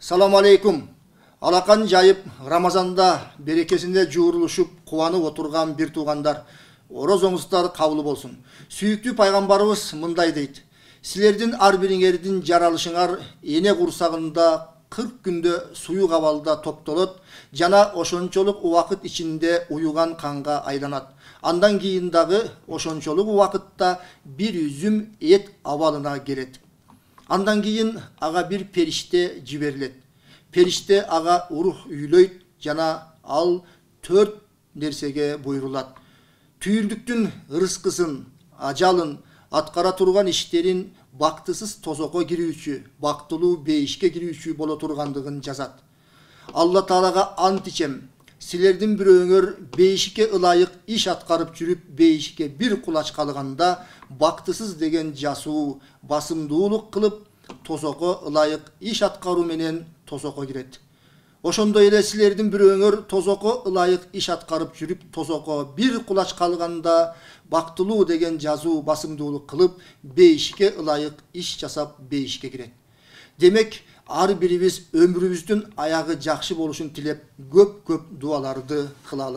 Салам алейкум. Алакан жайып, Рамазанда берекесinde жуурулушуп, кубанып отурган бир туугандар, орозоңуздар кабыл болсун. Сүйүктүү пайгамбарыбыз мындай дейт: Силердин ар бириңердин жаралышыңар эне курсагында 40 күндө суюк абалда топтолот жана ошончолук убакыт ичинде уюган канга айланат. Андан кийин дагы ошончолук убакытта бир үзүм эт абалына келет. Андан кийин ага бир периште жиберилет. Периште ага урух үйлөйт жана ал 4 нерсеге буйрулат. Түйүлдүктүн ырыскысын, ажалын, аткара турган иштерин бактысыз тозокко кирүүчү, бактылуу бейишке кирүүчү боло тургандыгын жазат. Алла Таалага ант ичем, силердин бирөөңөр бейишке ылайык иш аткарып жүрүп, бейишке бир кулач калганда бактысыз деген жасуу, басымдуулук кылып, тозокко ылайык иш аткаруу менен тозокко кирет. Ошондой эле силердин бирөөңөр тозокко ылайык иш аткарып жүрүп, тозокко бир кулач калганда бактылуу деген жазуу, басымдуулук кылып, бейишке ылайык иш жасап, бейишке кирет. Демек, ар бирибиз өмүрүбүздүн аягы жакшы болушун тилеп, көп дуаларды кылалы.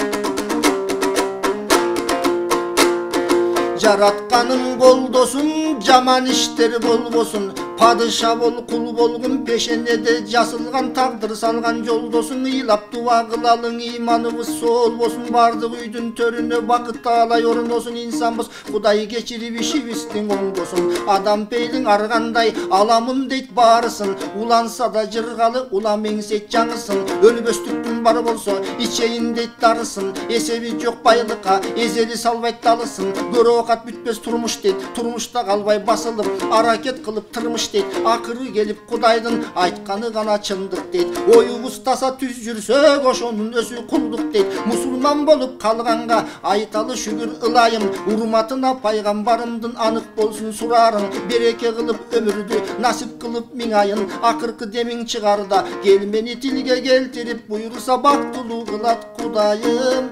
Жаратканың колдосун, жаман иштер болбосун. Падыша бол, кул болгун, пешенеде жасылган тагдыр салган жолдосун. Ыйлап дуа кылалың, ыйманыбыз сол болсун. Бардык үйдүн төрүнө бакыт таалай орносун. Инсанбыз, Кудай кечирип ишибиздин оңдосун. Адам пейлиң аргандай, аламын дейт баарысын. Уланса да жыргалы, улам эңсейт жаңысын. Өлбөстүктүн бар болсо, ичейин дейт дарысын. Эсеби жок байлыкка, эзели салбайт талысын. Көрө окат бүтпөс турмуш дейт, турмушта калбай басылып, аракет кылып тырмыш дейт. Акыры келип Кудайдын айтканы гана чындык дейт. Оюбуз таса түз жүрсөк, ошонун өзү кулдук дейт. Мусулман болуп калганга айталы шүгүр ылайым. Урматына пайгамбарымдын анык болсун сурарың. Береке кылып өмүрдү насип кылып миң айын. Акыркы демиң чыгарда кел мени тилге келтирип, буйруса бактылуу кылат Кудайым.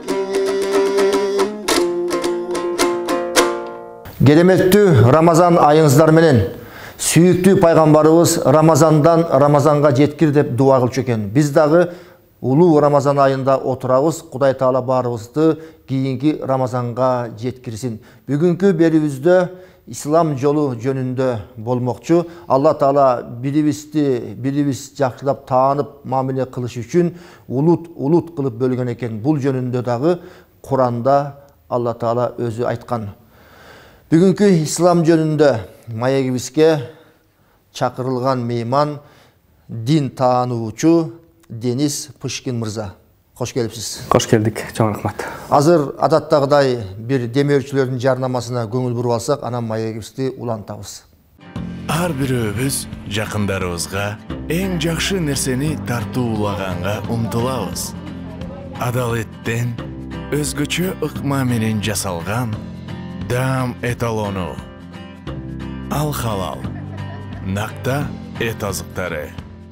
Кереметтүү Рамазан айыңыздар менен сүйүктүү пайгамбарыбыз Рамазанга жеткир деп дуа кылчу экен. Биз дагы улуу Рамазан айында отурабыз. Кудай Таала баарыбызды кийинки Рамазанга жеткирсин. Бүгүнкү берүүбүздө ислам жолу жөнүндө болмокчу. Алла Таала бирибиз жакшылап таанып, мамиле кылыш үчүн улут кылып бөлгөн экен. Бул жөнүндө дагы Куранда Алла Таала өзү айткан. Бүгүнкү ислам жөнүндө маегибизге чакырылган мейман дин таануучу Денис Пышкин мырза. Кош келипсиз. Кош келдик, чоң рахмат. Азыр адаттагыдай бир демөөрчүлөрдүн жарнамасына көңүл буруп алсак, анан маегибизди улантабыз. Ар бирөөбүз жакындарыбызга эң жакшы нерсени тартуулаганга умтулабыз. Адалеттен өзгөчө ыкма менен жасалган Дам эталону. Ал халал. Накта эт азыктары.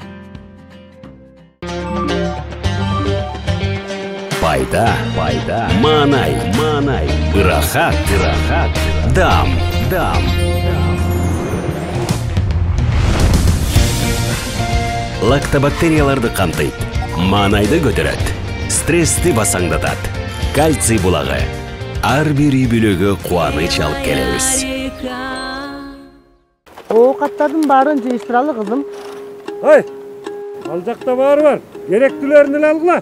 Пайда, манай, ырахат, дам. Лактобактерияларды камтыйт, манайды көтөрөт, стрессти басаңдатат, кальций булагы. Ар бир үй бүлөгө кубаныч алып келебиз. Оокаттардын баарын жыйыштыралы кызым. Ой, ал жакта бар. Керектүүлөрүн эле алгыла.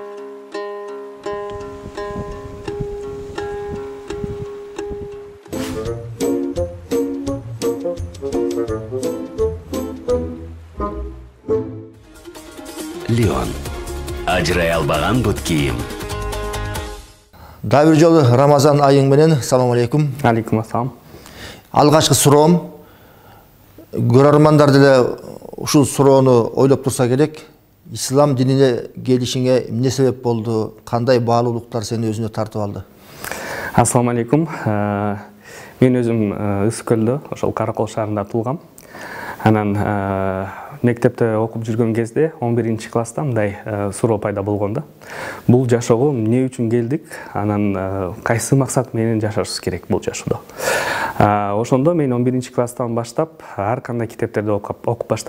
Леон. Ажырай албаган бут кийим. Дагы бир жолу Рамазан айың менен салам алейкум. Алейкум ассалам. Алгачкы суроом, көрөрмандар деле ушул суроону ойлоп турса керек. Ислам динине келишиңе эмне себеп болду? Кандай баалуулуктар сени өзүнө тартып алды? Ассаламу алейкум. Мен өзүм Ысык Көлдө, ошол Каракол шаарында туулгам. Анан мектепте окуп жүргөн кезде 11 класста мындай суроо пайда болгондо. Бул жашоого эмне үчүн келдик? Анан кайсы максат менен жашашыбыз керек бул жашоодо? Ошондо мен 11 класстан баштап ар кандай китептерди окуп баштагам.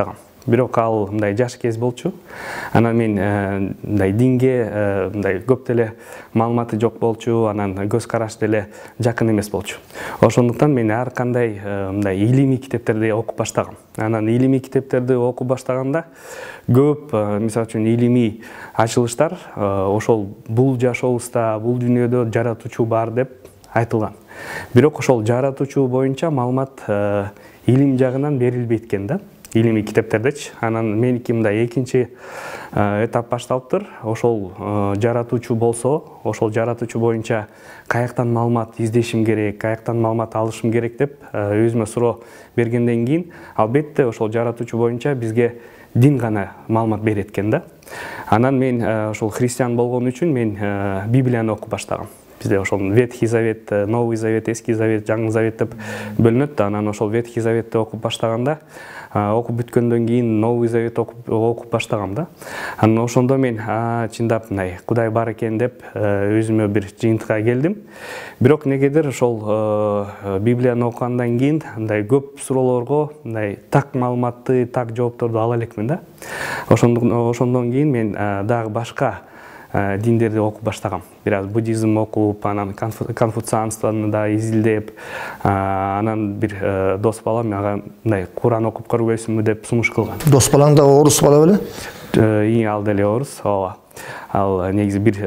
бирок ал мындай жаш кез болчу. Анан мен мындай динге мындай көп деле маалыматы жок болчу, анан көз караш деле жакын эмес болчу. Ошондуктан мен ар кандай мындай илимий китептерди окуп баштагам. Анан илимий китептерди окуп баштаганда көп, мисалы үчүн илимий ачылыштар ошол бул жашообузда, бул дүйнөдө жаратуучу бар деп айтылган. Бирок ошол жаратуучу боюнча маалымат илим жагынан берилбейт экен да, илимий китептердечи. Анан меники мындай экинчи этап башталыптыр. Ошол жаратуучу болсо, ошол жаратуучу боюнча каяктан маалымат издешим керек, каяктан маалымат алышым керек деп өзүмө суроо бергенден кийин, албетте ошол жаратуучу боюнча бизге дин гана маалымат берет экен да. Анан мен ошол христиан болгон үчүн мен Библияны окуп баштагам. Bizde ошол Ветхий Завет, Новый Завет, Эски Завет, Жаңы Завет деп бөлүнөт да. Анан ошол Ветхий Заветти окуп баштаганда, окуп бүткөндөн кийин Новый Завет окуп баштагам да. Анан ошондо мен чындап мындай Кудай бар экен деп өзүмө бир жыйынтыкка келдим. Бирок негедир ошол Библияны окугандан кийин мындай көп суроолорго мындай так маалыматты, так жоопторду ала элекмин да. Ошондон кийин мен дагы башка диндерди окуп баштагам. Бираз буддизм окуп, анан конфуцианствону да изилдеп, анан бир дос балам мага мындай Куран окуп көрбөйсүңбү деп сунуш кылган. Дос балаң да орус бала беле? Ал деле орус, ооба. Ал негизи бир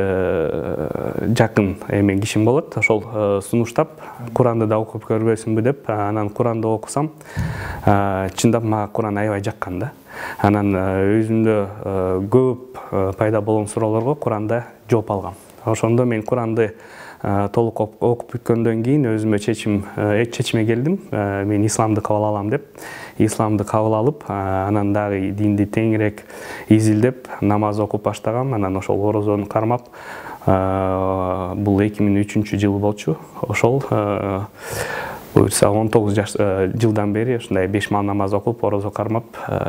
жакын эме кишим болот. Ошол сунуштап, Куранды да окуп көрбөйсүңбү деп, анан Куранды окусам, чындап мага Куран аябай жаккан да. Анан өзүмдө көп пайда болгон суроолорго Куранда жооп алгам. Ошондо мен Куранды толук окуп бүткөндөн кийин өзүмө чечиме келдим. Мен исламды кабыл алам деп. Исламды кабыл алып, анан дагы динди теңирээк изилдеп, намаз окуп баштагам. Анан ошол орозону кармап, бул 2003-жылы болчу. Ошол 19 жылдан бери ушундай 5 маал намаз окуп, орозо кармап,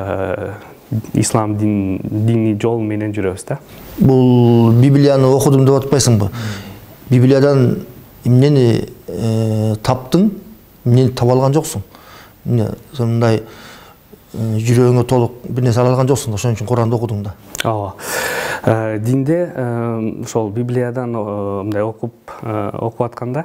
ислам дини жол менен жүрөбүз да. Бул Библияны окудум деп атпайсыңбы? Библиядан эмнени таптың, эмнени таба алган жоксуң? Эмне сондай жүрөгүңө толук бир нерсе ала алган жоксуң, ошон үчүн Куранды окудуң да. Ооба. Динде ошол Библиядан мындай окуп атканда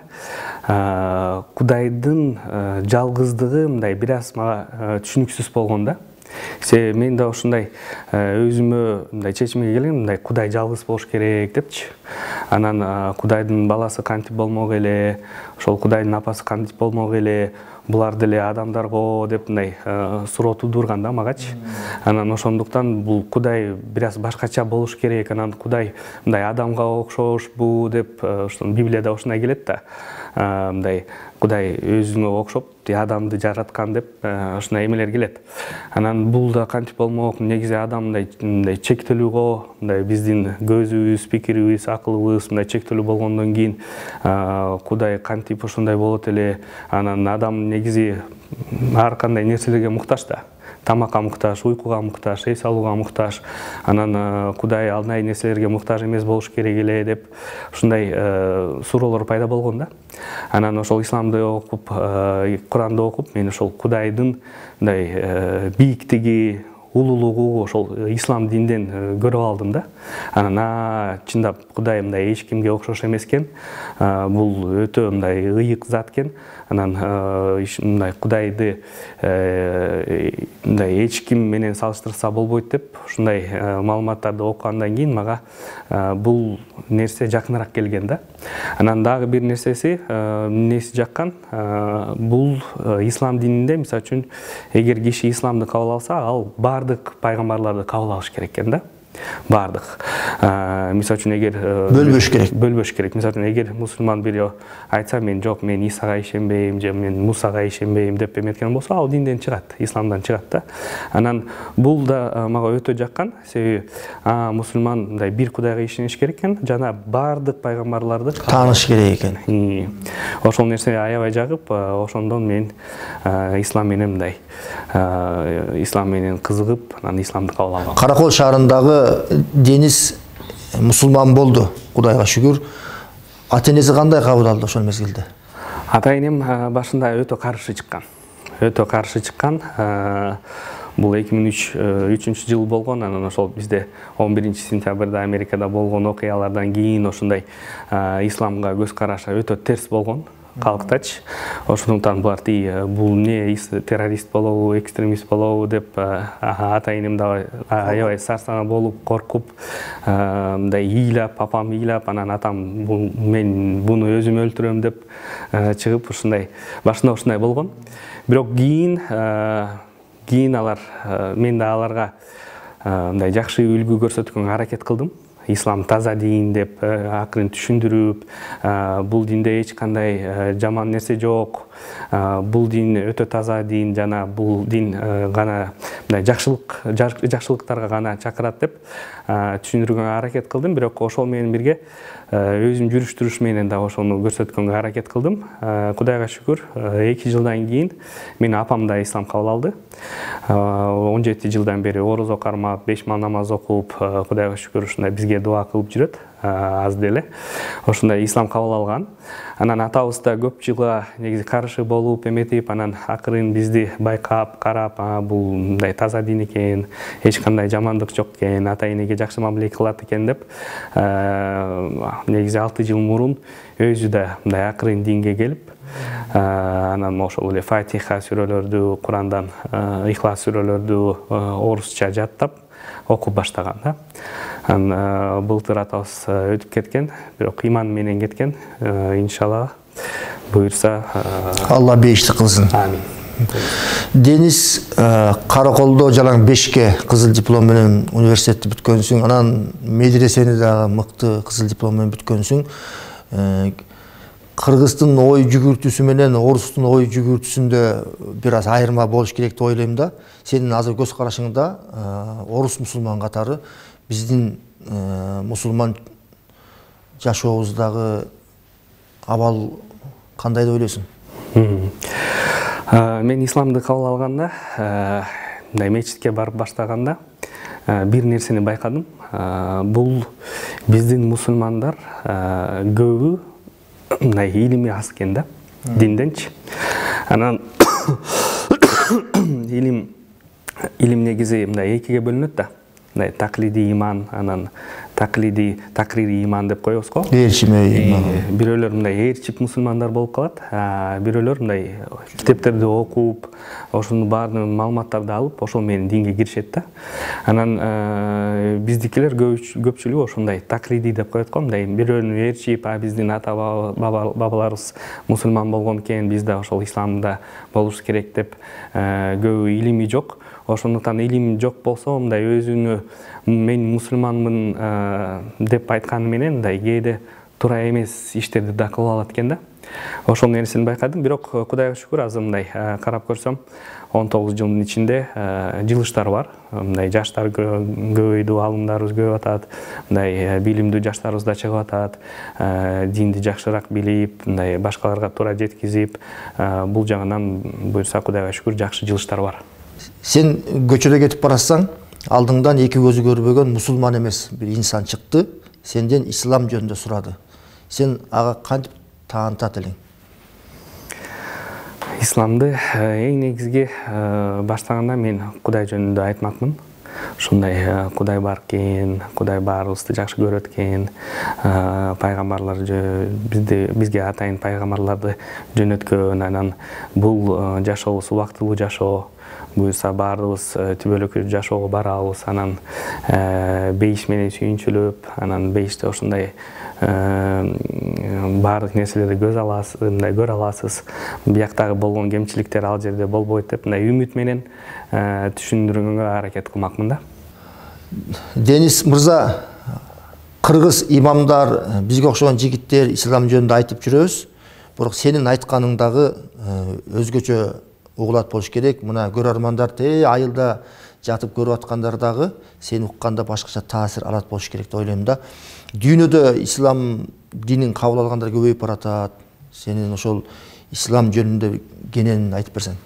Кудайдын жалгыздыгы мындай бир аз мага түшүнүксүз болгон да. Мен да ушундай өзүмө мындай чечимге келген, мындай Кудай жалгыз болуш керек депчи. Анан Кудайдын баласы кантип болмок эле, ошол Кудайдын апасы кантип болмок эле, булар деле адамдарго деп мындай суроо туудурган да магачы. Анан ошондуктан бул Кудай бир аз башкача болуш керек, анан Кудай мындай адамга окшошпу деп Библияда ушундай келет да. Мындай Кудай өзүнө окшоп адамды жараткан деп ушундай эмелер келет. Анан бул да кантип болмок, негизи адам мындай чектелүүгө, мындай биздин көзүбүз, пикирибиз, акылыбыз мындай чектелүү болгондон кийин Кудай кантип ошондой болот эле. Анан адам негизи ар кандай нерселерге муктаж да. Тамакка муктаж, уйкуга муктаж, эс алууга муктаж. Анан Кудай андай нерселерге муктаж эмес болуш керек эле деп ушундай суроолор пайда болгон да. Анан ошол исламды окуп, Куранды окуп, мен ошол Кудайдын мындай бийиктиги, улуулугу ошол ислам динден көрүп алдым да. Анан чындап Кудай мындай эч кимге окшош эмес экен. Бул өтө мындай ыйык зат экен. Анан мындай Кудайды мындай эч ким менен салыштырса болбойт деп ушундай маалыматтарды окугандан кийин мага бул нерсе жакыныраак келген да. Анан дагы бир нерсеси жаккан, бул ислам дининде мисалы үчүн эгер киши исламды кабыл алса, ал бардык пайгамбарларды кабыл алыш керек экен да. Бардык. Мисалы үчүн эгер бөлбөш керек. Мисалы үчүн эгер мусулман бири айтса, мен жок, мен Исага ишенбейм, же мен Мусага ишенбейм деп эметкен болсо, ал динден чыгат, исламдан чыгат да. Анан бул да мага өтө жаккан, себеби мусулман мындай бир Кудайга ишениш керек экен, жана бардык пайгамбарларды тааныш керек экен. Ошол нерсе аябай жагып, ошондон мен ислам менен мындай ислам менен кызыгып, анан исламды кабыл алгам. Каракол шаарындагы Дениз мусулман болду, Кудайга шүгүр. Ата-энеси кандай кабыл алды ошол мезгилде? Ата-энем башында өтө каршы чыккан. Бул 2003 жыл болгон. Анан ошол бизде 11 сентябрда Америкада болгон окуялардан кийин ошондой исламга көз карашы өтө терс болгон. Калктач. Ошондуктан булар бул не террорист болобу, экстремист болобу деп атайыным да аябай сарсаңа болуп, коркуп, мындай ыйлап, апам ыйлап, анан атам мен буну өзүм өлтүрөм деп чыгып ушундай башында ушундай болгон. Бирок кийин алар мен да аларга мындай жакшы үлгү көрсөткөнгө аракет кылдым. Ислам таза дин деп акырын түшүндүрүп, бул динде эч кандай жаман нерсе жок, бул дин өтө таза дин, жана бул дин гана мындай жакшылыктарга гана чакырат деп түшүндүргөнгө аракет кылдым. Бирок ошол менен бирге өзүм жүрүш-туруш менен да ошону көрсөткөнгө аракет кылдым. Кудайга шүкүр, 2 жылдан кийин менин апам да ислам кабыл алды. 17 жылдан бери орозо кармап, 5 мал намаз окуп, Кудайга шүкүр ушундай бизге дуа кылып жүрөт. Аз деле ошондой ислам кабыл алган. Анан атабыз да көп жылга негизи каршы болуп эметип, анан акырын бизди байкап, карап, бул мындай таза дин экен, эч кандай жамандык жок экен, ата энеге жакшы мамиле кылат экен деп негизи 6 жыл мурун өзү да мындай акырын динге келип, анан ошол эле Фатиха сүрөлөрдү, Курандан Ихлас сүрөлөрдү орусча жаттап окуп баштаган да. Былтыр атабыз өтүп кеткен, бирок иман менен кеткен. Иншалла буйрса Алла бейиштик кылсын. Амин. Денис Караколдо жалаң 5ке кызыл диплом менен университетти бүткөнсүң, анан медресени да мыкты кызыл диплом менен бүткөнсүң. Кыргыздын ой жүгүртүүсү менен орустун ой жүгүртүүсүндө бир аз айырма болуш керек деп ойлойм да. Сенин азыр көз карашыңда орус мусулман катары биздин мусулман жашообуздагы абал кандай деп ойлойсуң? Мен исламды кабыл алганда, мындай мечитке барып баштаганда бир нерсени байкадым. Бул биздин мусулмандар көбү мындай илими аз экен да, динденчи. Анан илим негизи мындай экиге бөлүнөт да. Мындай таклиди иман, анан такрири иман деп коебуз го. Ээрчимей иман. Бирөөлөр мындай ээрчип мусулмандар болуп калат, бирөөлөр мындай китептерди окуп, ошонун баарын маалыматтарды алып, ошол менен динге киришет да. Анан биздикилер көпчүлүгү ошондой такриди деп коет го, мындай бирөөнү ээрчип, биздин ата бабаларыбыз мусулман болгон экен, биз да ошол исламда болуш керек деп көбү илими жок. Ошондуктан илим жок болсо, мындай өзүнү мен мусулманмын деп айтканы менен мындай кээде туура эмес иштерди да кылып алат экен да. Ошол нерсени байкадым, бирок Кудайга шүкүр азыр мындай карап көрсөм 19 жылдын ичинде жылыштар бар. Мындай жаштар көбөйдү, алымдарыбыз көбөйүп атат, мындай билимдүү жаштарыбыз да чыгып атат, динди жакшыраак билип, мындай башкаларга туура жеткизип, бул жагынан буйрса Кудайга шүкүр жакшы жылыштар бар. Сен көчөдө кетип барасаң, алдыңдан эки көзү көрбөгөн мусулман эмес бир инсан чыкты, сенден ислам жөнүндө сурады. Сен ага кантип таанытат элең? Исламды эң негизги баштаганда мен Кудай жөнүндө айтмакмын. Ушундай Кудай бар экен, Кудай баарыбызды жакшы көрөт экен, пайгамбарлар бизге атайын пайгамбарларды жөнөткөн, анан бул жашообуз убактылуу жашоо. Буйрса баарыбыз түбөлүккө жашоого барабыз, анан бейиш менен сүйүнчүлүп, анан бейиште ошондой баардык нерселерди көрө аласыз. Бияктагы болгон кемчиликтер ал жерде болбойт деп, мындай үмүт менен түшүндүргөнгө аракет кылмакмын да. Денис мырза, кыргыз имамдар, бизге окшогон жигиттер ислам жөнүндө айтып жүрөбүз. Бирок сенин айтканыңдагы өзгөчө угулат болуш керек. Мына көрөрмандар айылда жатып көрүп аткандар дагы сени укканда башкача таасир алат болуш керек деп ойлойм да. Дүйнөдө ислам динин кабыл алгандар көбөйүп баратат. Сенин ошол ислам жөнүндө кененин айтып берсең.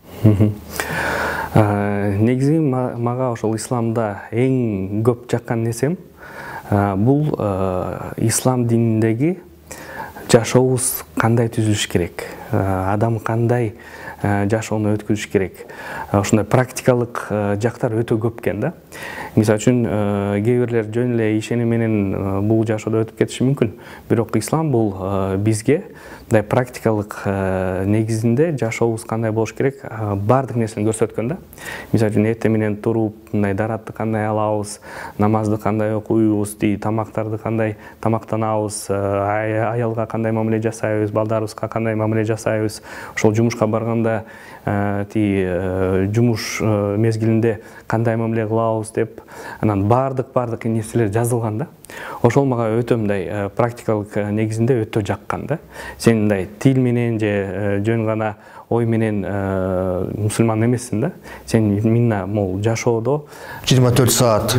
Негизи мага ошол исламда эң көп жаккан нерсем бул ислам дининдеги жашообуз кандай түзүлүш керек, адам кандай жашоону өткүзүш керек. Ушундай практикалык жактар өтө көп экен да. Мисалы үчүн кээ бирлер жөн эле ишеним менен бул жашоодо өтүп кетиши мүмкүн. Бирок ислам бул бизге мындай практикалык негизинде жашообуз кандай болуш керек, баардык нерсени көрсөткөн да. Мисалы үчүн эртең менен туруп, мындай даратты кандай алабыз, намазды кандай окуйбуз, тамактарды кандай тамактанабыз, аялга кандай мамиле жасайбыз, балдарыбызга кандай мамиле жасайбыз, ошол жумушка барганда жумуш мезгилинде кандай мамиле кылабыз деп, анан баардык нерселер жазылган да. Ошол мага өтө мындай практикалык негизинде өтө жаккан да. Сен мындай тил менен же жөн гана ой менен мусулман эмессиң да. Сен мына могул жашоодо 24 саат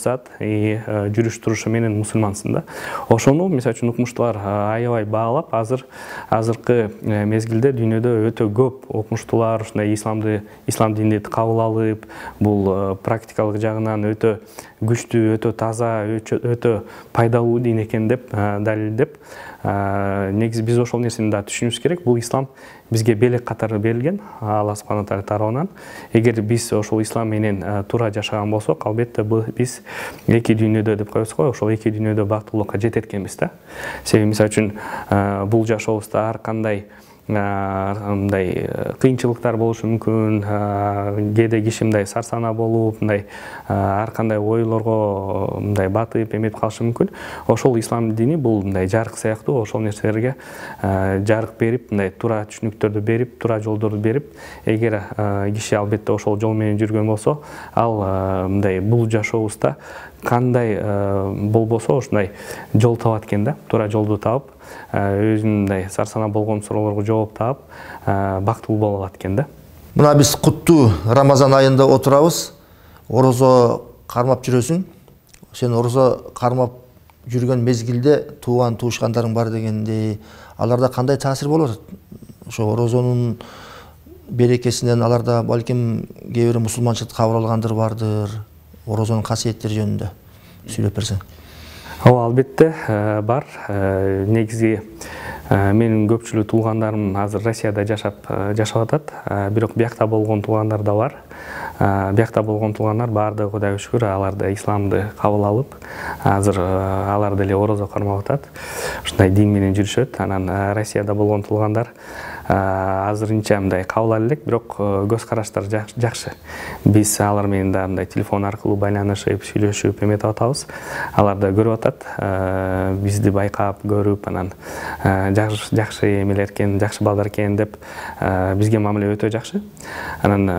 жүрүш турушу менен мусулмансың да. Ошону мисалы үчүн окумуштуулар аябай баалап, азыркы мезгилде дүйнөдө өтө көп окумуштуулар ушундай ислам динди кабыл алып, бул практикалык жагынан өтө күчтүү, өтө таза, өтө пайдалуу дин экен деп далилдеп, негизи биз ошол нерсени да түшүнүбүз керек. Бул ислам бизге белек катары берилген Алла субхана таала тарабынан. Эгер биз ошол ислам менен туура жашаган болсок, албетте биз эки дүйнөдө деп коебуз го, ошол эки дүйнөдө бактылыкка жетет экенбиз да. Себеби мисалы үчүн бул жашообузда ар кандай мындай кыйынчылыктар болушу мүмкүн, кээде киши мындай сарсана болуп, мындай ар кандай ойлорго мындай батып эметип калышы мүмкүн. Ошол ислам дини бул мындай жарык сыяктуу, ошол нерселерге жарык берип, мындай туура түшүнүктөрдү берип, туура жолдорду берип, эгер киши албетте ошол жол менен жүргөн болсо, ал мындай бул жашообузда кандай болбосо ушундай жол табат экен да, туура жолду таап, өзүнүн мындай сарсана болгон суроолорго жооп таап, бактылуу боло алат экен да. Мына биз куттуу Рамазан айында отурабыз. Орозо кармап жүрөсүң. Сен орозо кармап жүргөн мезгилде тууган туушкандарың бар дегенде, аларда кандай таасир болот? Ошо орозонун берекесинен аларда балким кээ бир мусулманчылыкты кабыл алгандыр бардыр. Орозонун касиеттери жөнүндө сүйлөп берсең. Ооба, албетте бар. Негизи менин көпчүлүк туугандарым азыр Россияда жашап атат. Бирок биякта болгон туугандар да бар. Биякта болгон туугандар баардыгы Кудайга шүгүр, алар да исламды кабыл алып, азыр алар деле орозо кармап атат. Ушундай дин менен жүрүшөт. Анан Россияда болгон туугандар азырынча мындай кабыл ала элек, бирок көз караштар жакшы. Биз алар менен да мындай телефон аркылуу байланышып, сүйлөшүп эметип атабыз. Алар да көрүп атат, бизди байкап, көрүп, анан жакшы эмелер экен, жакшы балдар экен деп бизге мамиле өтө жакшы. Анан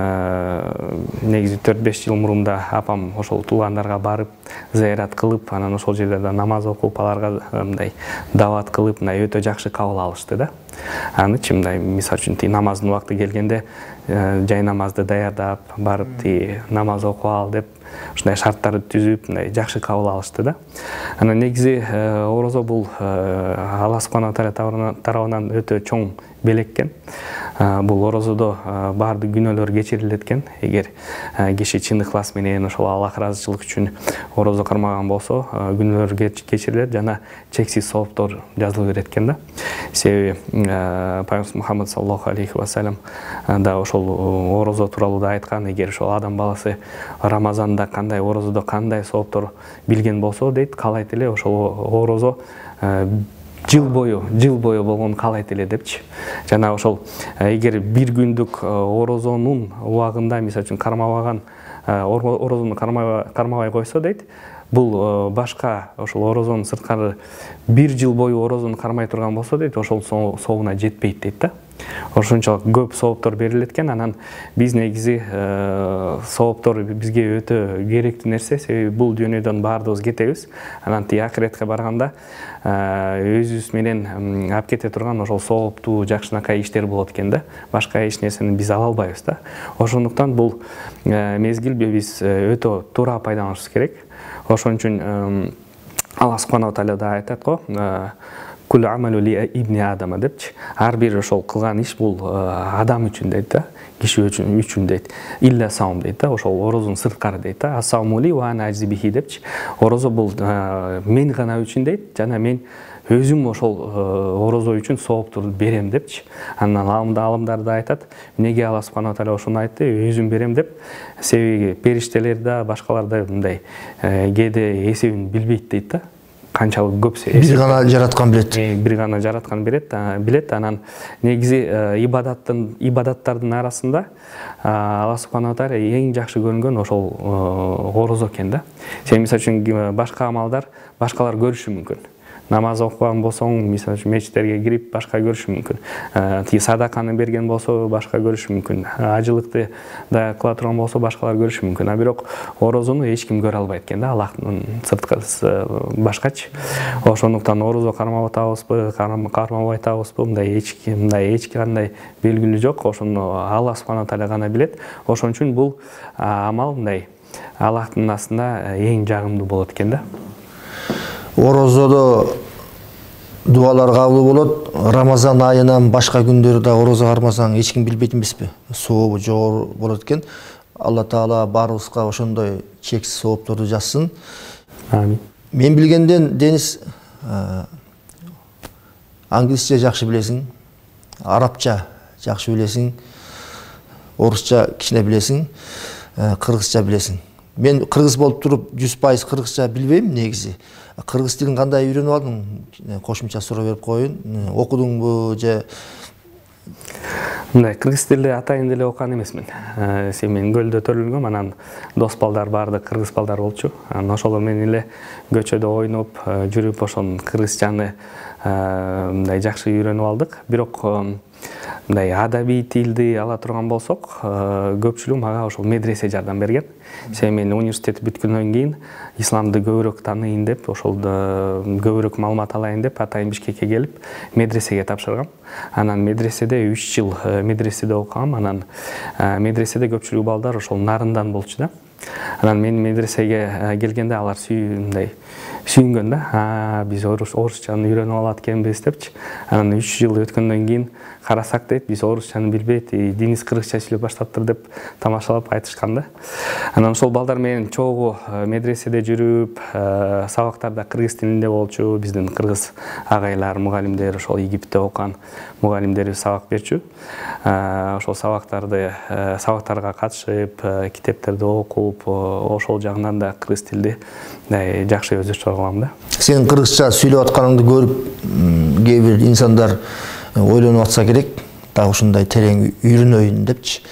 негизи 4-5 жыл мурунда апам ошол туугандарга барып, зыярат кылып, анан ошол жерде да намаз окуп, аларга мындай дават кылып, мындай өтө жакшы кабыл алышты да. Анычы мындай мисалы үчүн намаздын убакыты келгенде жай намазды даярдап, барып намаз окуп ал деп ушундай шарттарды түзүп, мындай жакшы кабыл алышты да. Анан негизи орозо бул Алла субхана таала тарабынан өтө чоң белек экен. Бул орозодо баардык күнөөлөр кечирилет экен. Эгер киши чын ыхлас менен ошол Аллах ыраазычылык үчүн орозо кармаган болсо, күнөөлөр кечирилет жана чексиз сооптор жазыла берет экен да. Себеби Пайгамбарыбыз Мухаммад саллаллаху алейхи ва саллям да ошол орозо тууралуу да айткан, эгер ошол адам баласы Рамазанда кандай, орозодо кандай сооптор билген болсо дейт, каалайт эле ошол орозо жыл бою болгон каалайт эле депчи. Жана ошол эгер бир күндүк орозонун убагында мисалы үчүн кармабаган, орозону кармабай койсо дейт, бул башка ошол орозонун сырткары бир жыл бою орозону кармай турган болсо дейт, ошол сообуна жетпейт дейт да. Ошончолук көп сооптор берилет экен. Анан биз негизи сооптор бизге өтө керектүү нерсе, себеби бул дүйнөдөн баардыгыбыз кетебиз. Анан акыретке барганда өзүбүз менен алып кете турган ошол сооптуу жакшынакай иштер болот экен да. Башка эч нерсени биз ала албайбыз да. Ошондуктан бул мезгил биз өтө туура пайдаланышыбыз керек. Ошон үчүн Алла субхана таала да айтат го, күл амалу ли ибни адама депчи, ар бир ошол кылган иш бул адам үчүн дейт да, киши үчүн дейт. Илля саум дейт да, ошол орозун сырткары дейт да. Асаумули ва ана ажзибихи депчи. Орозо бул мен гана үчүн дейт, жана мен өзүм ошол орозо үчүн сооптурду берем депчи. Анан алымдар да айтат, эмнеге Алла субхана тааля ошону айтты, өзүм берем деп. Себеби периштелер да, башкалар да мындай кээде эсебин билбейт дейт да. Канчалык көпсө бир гана жараткан билет. Бир гана жараткан билет. Анан негизи ибадаттардын арасында Алла субхана тааля эң жакшы көргөн ошол орозо экен да. Сен мисалы үчүн башка амалдар башкалар көрүшү мүмкүн. Намаз окуган болсоң, мисалы үчүн мечиттерге кирип башка көрүшү мүмкүн. Тиги садаканы берген болсо башка көрүшү мүмкүн. Ажылыкты да кыла турган болсо башкалар көрүшү мүмкүн. А бирок орозону эч ким көрө албайт экен да, Аллахтын сырткысы башкачы. Ошондуктан орозо кармап атабызбы, кармабай атабызбы, мындай эч кандай белгилүү жок. Ошону Алла субхана тааля гана билет. Ошон үчүн бул амал мындай Аллахтын астында эң жагымдуу болот экен да. Орозодо дуалар кабыл болот. Рамазан айынан башка күндөрү да орозо кармасаң эч ким билбейт эмеспи? Сообу жогору болот экен. Алла таала баарыбызга ошондой чексиз соопторду жазсын. Амин. Мен билгенден Денис англисче жакшы билесиң, арабча жакшы билесиң, орусча кичине билесиң, кыргызча билесиң. Мен кыргыз болуп туруп 100% кыргызча билбейм негизи. Кыргыз тилин кандай үйрөнүп алдың? Кошумча суроо берип коеюн. Окудуңбу же? Мындай кыргыз тилде атайын деле окуган эмесмин. Мен көлдө төрөлгөм, анан дос балдар баардык кыргыз балдар болчу. Анан ошолор менен эле көчөдө ойноп, жүрүп ошон кыргызчаны мындай жакшы үйрөнүп алдык. Бирок мындай адабий тилди ала турган болсок, көпчүлүгү мага ошол медресе жардам берген. Мен университет бүткөндөн кийин исламды көбүрөөк тааныйын деп, ошолду көбүрөөк маалымат алайын деп атайын Бишкекке келип медресеге тапшыргам. Анан медреседе 3 жыл медреседе окугам. Анан медреседе көпчүлүк балдар ошол нарындан болчу да. Анан мен медресеге келгенде алар сүйүнгөн да. Биз орусчаны үйрөнүп алат экенбиз депчи. Анан 3 жыл өткөндөн кийин карасак дейт, биз орусчаны билбейт, Денис кыргызча сүйлөп баштаптыр деп тамашалап айтышкан да. Анан ошол балдар менен чогуу медреседе жүрүп, сабактарда кыргыз тилинде болчу. Биздин кыргыз агайлар, мугалимдер, ошол Египетте окуган мугалимдер сабак берчү. Ошол сабактарга катышып, китептерди окуп, ошол жагынан да кыргыз тилди жакшы өздөштүрө алам да. Сен кыргызча сүйлөп атканыңды көрүп, кээ бир инсандар ойлонуп атса керек, дагы ушундай терең үйрөнөйүн депчи.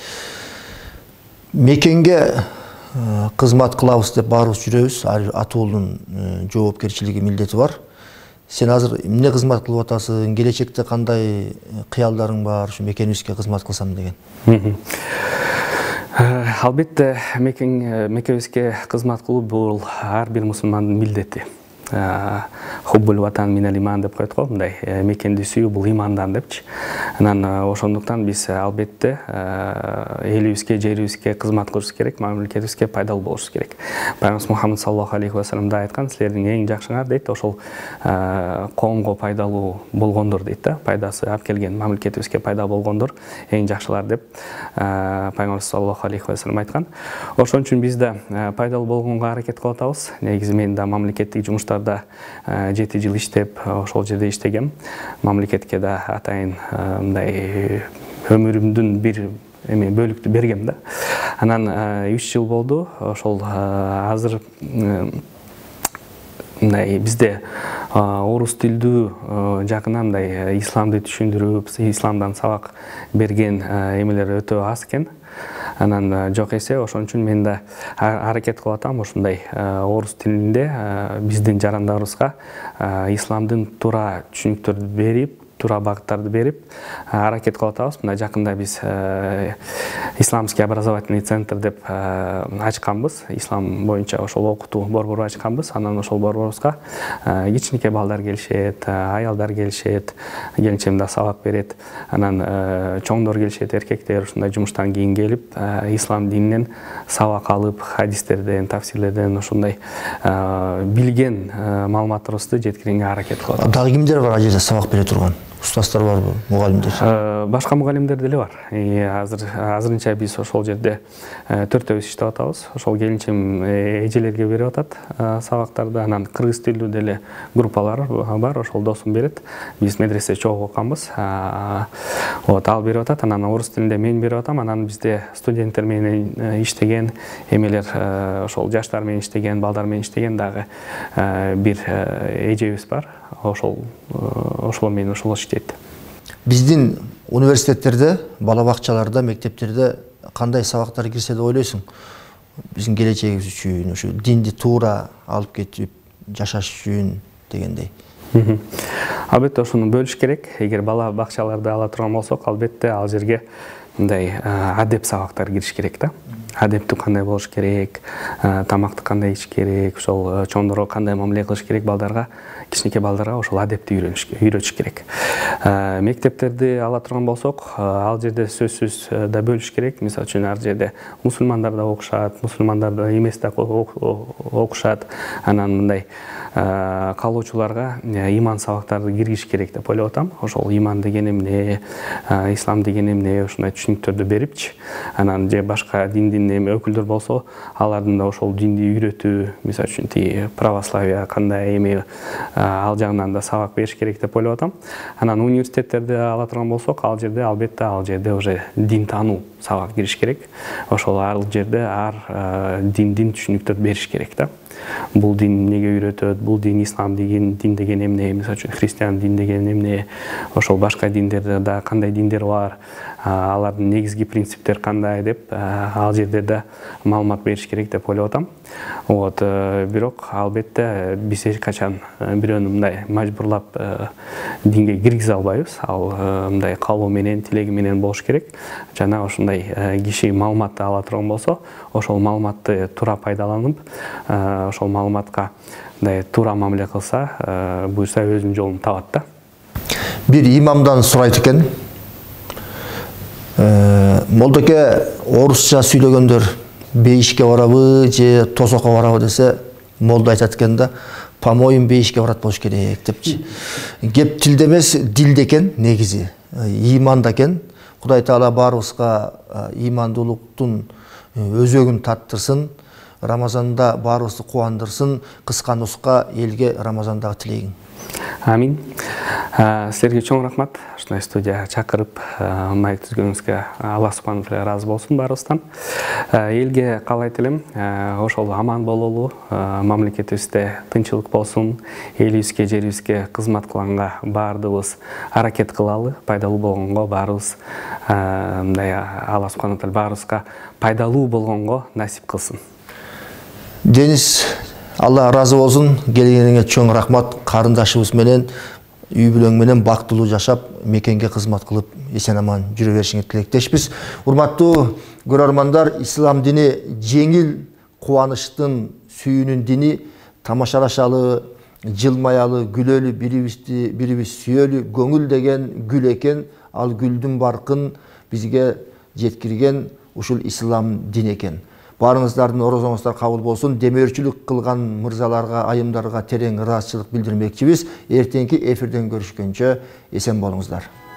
Мекенге кызмат кылабыз деп баарыбыз жүрөбүз. Атуулдун жоопкерчилиги, милдети бар. Сен азыр эмне кызмат кылып атасың? Келечекте кандай кыялдарың бар, ушу мекенибизге кызмат кылсам деген? Албетте мекенибизге кызмат кылуу бул ар бир мусулмандын милдети. Хуббул ватан минал иман деп коет го, мындай мекенди сүйүү бул имандан депчи. Анан ошондуктан биз албетте элибизге, жерибизге кызмат кылышыбыз керек, мамлекетибизге пайдалуу болушубуз керек. Пайгамбарыбыз Мухаммад саллаллаху алейхи ва саллям да айткан, силердин эң жакшыңар дейт, ошол коомго пайдалуу болгондор дейт да. Пайдасы алып келген, мамлекетибизге пайда болгондор эң жакшылар деп Пайгамбарыбыз саллаллаху алейхи ва саллям айткан. Ошон үчүн биз да пайдалуу болгонго аракет кылып атабыз. Негизи мен да мамлекеттик жумуштарда 7 жыл иштеп, ошол жерде иштегем. Мамлекетке да атайын мындай өмүрүмдүн бир бөлүктү бергем да. Анан 3 жыл болду. Ошол азыр мындай бизде орус тилдүү жакына мындай исламды түшүндүрүп, исламдан сабак берген эмелер өтө аз экен. Анан жок эсе, ошон үчүн мен да аракет кылып атам ушундай орус тилинде биздин жарандарыбызга исламдын туура түшүнүктөрдү берип, туура багыттарды берип аракет кылып атабыз. Мына жакында биз исламский образовательный центр деп ачканбыз. Ислам боюнча ошол окутуу борбору ачканбыз. Анан ошол борборубузга кичинекей балдар келишет, аялдар келишет, келинчегим да сабак берет. Анан чоңдор келишет, эркектер ушундай жумуштан кийин келип, ислам дининен сабак алып, хадистерден, тафсирлерден ушундай билген маалыматтарыбызды жеткирүүгө аракет кылат. Дагы кимдер бар ажерде сабак бере турган? Устаздар барбы, мугалимдер? Башка мугалимдер деле бар. Азырынча биз ошол жерде 4-өбүз иштеп атабыз. Ошол келинчем эжелерге берип атат сабактарды. Анан кыргыз тилдүү деле группалар бар, ошол досум берет. Биз медресе чогуу окуганбыз. Вот, ал берип атат. Анан орус тилинде мен берип атам. Анан бизде студенттер менен иштеген, эмелер ошол жаштар менен иштеген, балдар менен иштеген дагы бир эжебиз бар. Ошол менен ошол иштейт. Биздин университеттерде, бала бакчаларда, мектептерде кандай сабактар кирсе деп ойлойсуң? Биздин келечегибиз үчүн, ушу динди туура алып кетип жашаш үчүн дегендей. Албетте ошону бөлүш керек. Эгер бала бакчаларды ала турган болсок, албетте ал жерге мындай адеп сабактары кириш керек да. Адептүү кандай болуш керек, тамакты кандай ич керек, ошол чоңдорго кандай мамиле кылыш керек, балдарга, кичинекей балдарга ошол адепти үйрөтүш керек. Мектептерди ала турган болсок, ал жерде сөзсүз да бөлүш керек. Мисалы үчүн ар жерде мусулмандар да окушат, мусулмандар да эмес да окушат. Анан мындай калуучуларга иман сабактарды киргизиш керек деп ойлоп атам. Ошол иман деген эмне, ислам деген эмне, ушундай түшүнүктөрдү берипчи. Анан же башка диндин өкүлдөр болсо, алардын да ошол динди үйрөтүү, мисалы үчүн православие кандай эме, ал жагынан да сабак бериш керек деп ойлоп атам. Анан университеттерди ала турган болсок, ал жерде албетте ал жерде уже дин таануу сабак кириш керек. Ошол ал жерде ар диндин түшүнүктөрдү бериш керек да. Бул дин эмнеге үйрөтөт, бул дин ислам деген дин деген эмне, мисалы үчүн христиан дин деген эмне, ошол башка диндерде да кандай диндер бар, алардын негизги принциптери кандай деп ал жерде да маалымат бериш керек деп ойлоп атам. Вот, бирок албетте биз эч качан бирөөнү мындай мажбурлап динге киргизе албайбыз. Ал мындай каалоо менен, тилеги менен болуш керек. Жана ошондой киши маалыматты ала турган болсо, ошол маалыматты туура пайдаланып, ошол маалыматка мындай туура мамиле кылса, буюрса өзүнүн жолун табат да. Бир имамдан сурайт экен. Молдоке орусча сүйлөгөндөр бейишке барабы же тосокко барабы десе, молда айтат экен да, по-моему, бейишке барат болуш керек депчи. Кеп тилде эмес, дилде экен негизи. Иманда экен. Кудай Таала баарыбызга имандуулуктун өзөгүн таттырсын. Рамазанда баарыбызды кубандырсын. Кыска нуска элге Рамазандагы тилегиң. Амин. Силерге чоң рахмат. Ушундай студияга чакырып, майк түзгөнүңүзгө Алла субхана таала ыраазы болсун баарыбыздан. Элге каалайт элем, ошол аман бололу, мамлекетибизде тынчылык болсун, элибизге, жерибизге кызмат кылганга баардыгыбыз аракет кылалы, пайдалуу болгонго баарыбыз мындай Алла субхана таала баарыбызга пайдалуу болгонго насип кылсын. Денис, Алла разы болсун, келгениңе чоң рахмат. Карындашыбыз менен, үй бүлөң менен бактылуу жашап, мекенге кызмат кылып, эсен аман жүрө беришиңе тилектешпиз. Урматтуу көрөрмандар, ислам дини жеңил, кубанычтын, сүйүүнүн дини, тамашалашалы, жылмаялы, күлөлү, бирибиз сүйөлү, көңүл деген гүл экен, ал гүлдүн баркын бизге жеткирген ушул ислам дин экен. Барыңыздардын орозоңуздар кабыл болсун. Демөөрчүлүк кылган мырзаларга, айымдарга терең ыраазычылык билдирмекчибиз. Эртеңки эфирден көрүшкөнчө эсен болуңуздар.